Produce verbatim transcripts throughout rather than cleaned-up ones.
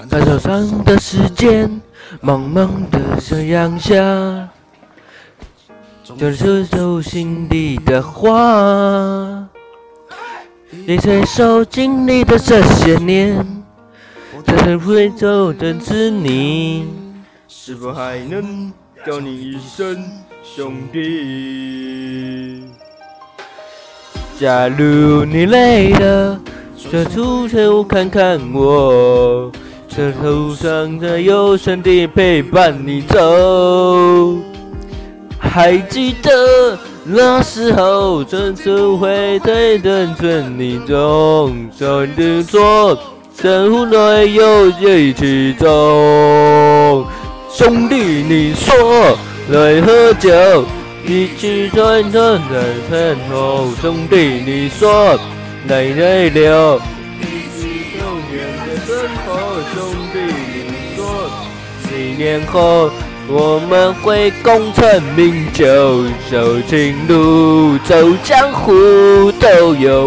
看手上的时间，茫茫的夕阳下，就是手心里的花。你随手经历的这些年，这才会走真是你，是否还能叫你一声兄弟？假如你累了，就出头看看我，这头上的有兄弟陪伴你走。还记得那时候，这次会对等着你中，手的错，生活内有一起走。兄弟，你说来喝酒，一起转转在身后。兄弟，你说来泪流，一起永远的身后。兄弟，你说几年后我们会功成名就，走情路走江湖都有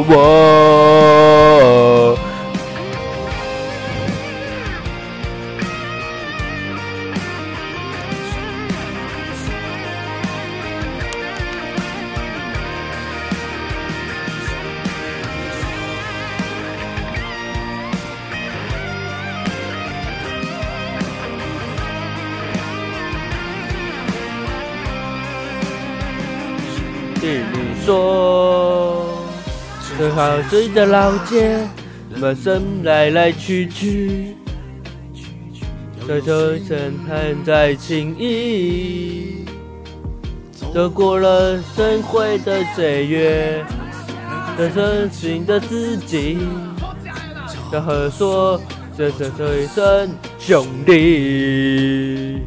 我。听你说，这好睡的老街，陌生来来去去，这车声还在轻易。走过了生辉的岁月，这是新的自己，要和说这是这一声兄弟。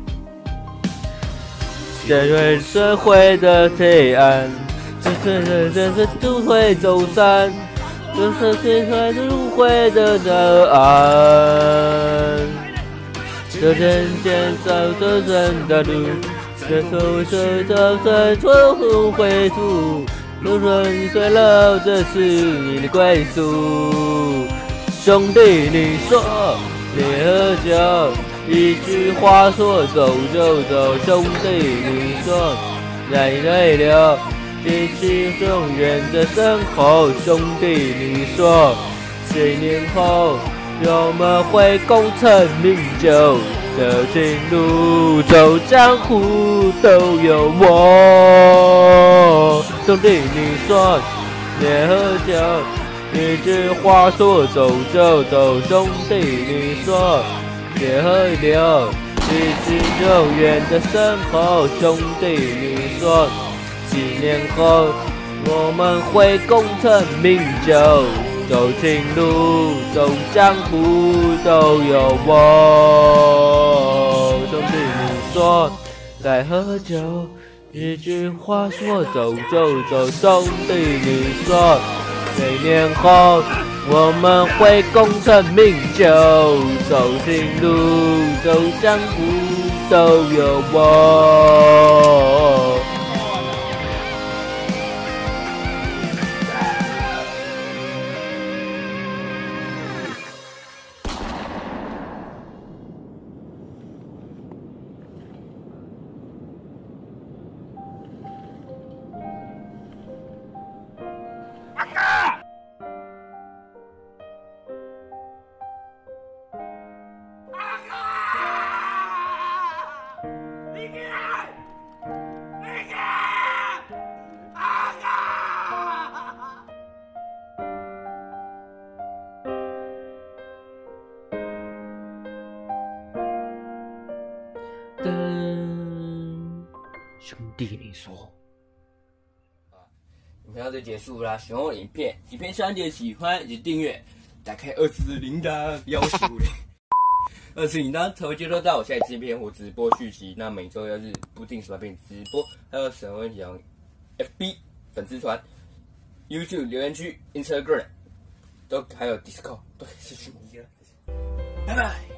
这是社会的黑暗，这是这这是都会走散，这是这块都会的答案。这人间走着人的路，这手手找着错后归途。路顺遂了，这是你的归宿。兄弟，你说你喝酒，一句话说走就走。兄弟，你说来泪流，一起永远的身后。兄弟，你说几年后我们会功成名就，走情路走江湖都有我。兄弟，你说别喝酒，一句话说走就走。兄弟，你说别喝酒，一起永远的身后。兄弟，你说几年后我们会功成名就，走情路走江湖都有我。兄弟，你说该喝酒，一句话说走就走。兄弟，你说几年后我们会功成名就，走情路走江湖都有我。兄弟，你说。影片到这结束啦，喜欢我的影片，影片希望你喜欢以及订阅，打开二次铃铛，要求嘞。二次铃铛才会接收到我下一支影片或直播续集。那每周六日不定时发片直播，还有沈文祥 F B 粉丝团、YouTube 留言区、Instagram 都还有 Discord 都可以私讯我。拜拜。